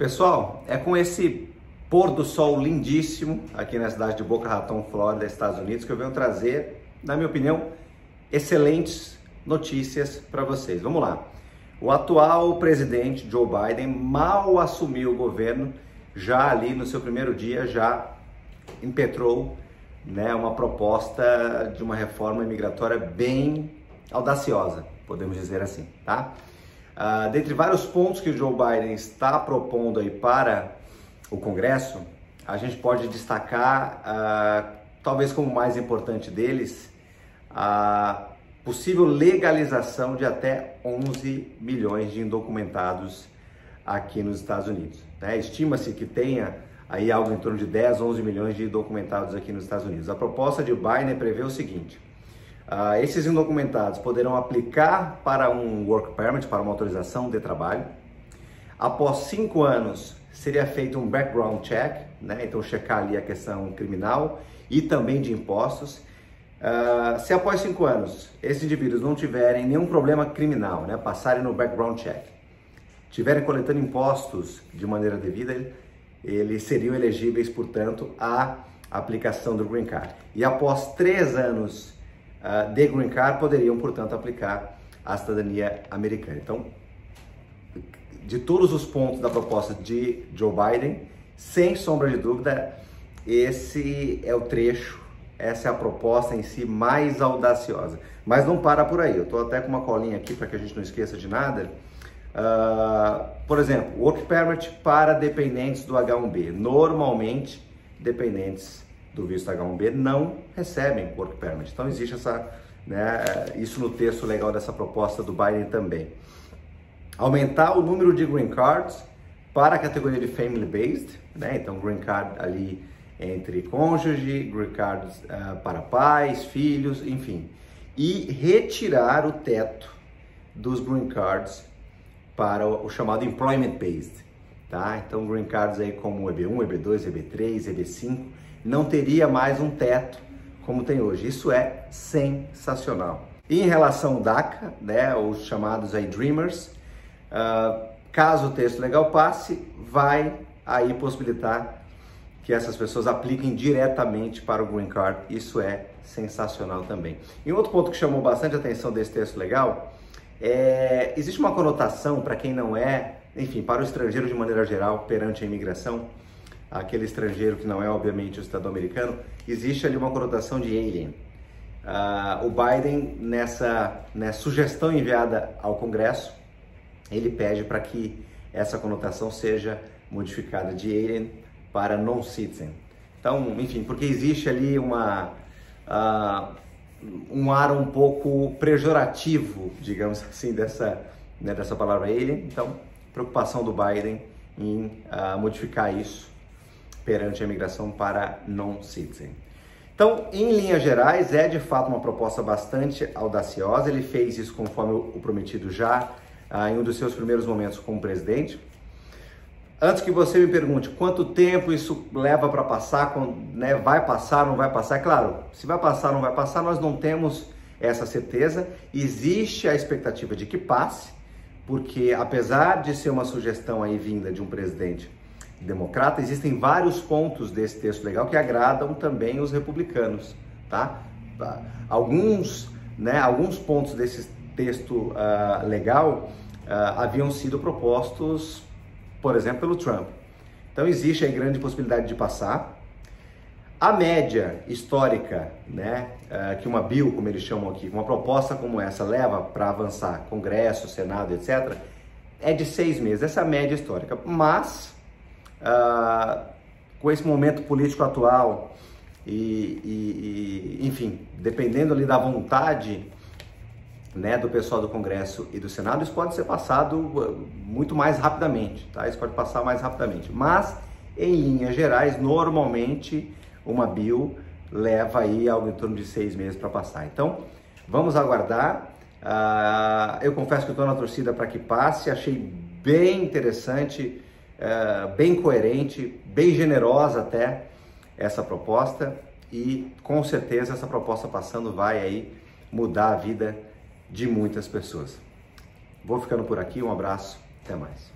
Pessoal, é com esse pôr do sol lindíssimo aqui na cidade de Boca Raton, Flórida, Estados Unidos, que eu venho trazer, na minha opinião, excelentes notícias para vocês. Vamos lá. O atual presidente Joe Biden mal assumiu o governo, já ali no seu primeiro dia já impetrou, uma proposta de uma reforma imigratória bem audaciosa, podemos dizer assim, tá? Dentre vários pontos que o Joe Biden está propondo aí para o Congresso, a gente pode destacar, talvez como mais importante deles, a possível legalização de até 11 milhões de indocumentados aqui nos Estados Unidos. Estima-se que tenha aí algo em torno de 10, 11 milhões de indocumentados aqui nos Estados Unidos. A proposta de Biden prevê o seguinte: esses indocumentados poderão aplicar para um work permit, para uma autorização de trabalho. Após 5 anos, seria feito um background check, então checar ali a questão criminal e também de impostos. Se após 5 anos, esses indivíduos não tiverem nenhum problema criminal, passarem no background check, tiverem coletando impostos de maneira devida, eles seriam elegíveis, portanto, à aplicação do Green Card. E após 3 anos de Green Card, poderiam, portanto, aplicar a cidadania americana. Então, de todos os pontos da proposta de Joe Biden, sem sombra de dúvida, esse é o trecho, essa é a proposta em si mais audaciosa. Mas não para por aí, eu estou até com uma colinha aqui para que a gente não esqueça de nada. Por exemplo, Work Permit para dependentes do H-1B. Normalmente, dependentes do visto H-1B não recebem Work Permit. Então existe isso no texto legal dessa proposta do Biden também. Aumentar o número de Green Cards para a categoria de Family Based, então Green Card ali entre cônjuge, Green Cards para pais, filhos, enfim. E retirar o teto dos Green Cards para o chamado Employment Based, tá? Então Green Cards aí como EB1, EB2, EB3, EB5, não teria mais um teto como tem hoje. Isso é sensacional. E em relação ao DACA, os chamados aí Dreamers, caso o texto legal passe, vai aí possibilitar que essas pessoas apliquem diretamente para o Green Card. Isso é sensacional também. E um outro ponto que chamou bastante atenção desse texto legal existe uma conotação para quem não é, enfim, para o estrangeiro de maneira geral, perante a imigração, aquele estrangeiro que não é, obviamente, o cidadão americano, existe ali uma conotação de alien. O Biden, nessa sugestão enviada ao Congresso, ele pede para que essa conotação seja modificada de alien para non-citizen. Então, enfim, porque existe ali um ar um pouco pejorativo, digamos assim, dessa palavra alien. Então, preocupação do Biden em modificar isso perante a imigração para non-citizen. Então, em linhas gerais, é de fato uma proposta bastante audaciosa. Ele fez isso conforme o prometido já em um dos seus primeiros momentos como presidente. Antes que você me pergunte quanto tempo isso leva para passar, vai passar, não vai passar, claro, se vai passar, não vai passar, nós não temos essa certeza. Existe a expectativa de que passe, porque apesar de ser uma sugestão aí vinda de um presidente democrata, existem vários pontos desse texto legal que agradam também os republicanos, tá? Alguns pontos desse texto legal haviam sido propostos, por exemplo, pelo Trump. Então existe aí grande possibilidade de passar. A média histórica, que uma bill, como eles chamam aqui, uma proposta como essa leva para avançar, Congresso, Senado, etc., é de 6 meses. Essa é a média histórica. Mas com esse momento político atual enfim, dependendo ali da vontade do pessoal do Congresso e do Senado, isso pode ser passado muito mais rapidamente, tá? Isso pode passar mais rapidamente. Mas, em linhas gerais, normalmente uma bill leva aí algo em torno de 6 meses para passar. Então, vamos aguardar. Eu confesso que estou na torcida para que passe. Achei bem interessante, bem coerente, bem generosa até essa proposta. E, com certeza, essa proposta passando vai aí mudar a vida de muitas pessoas. Vou ficando por aqui, um abraço, até mais.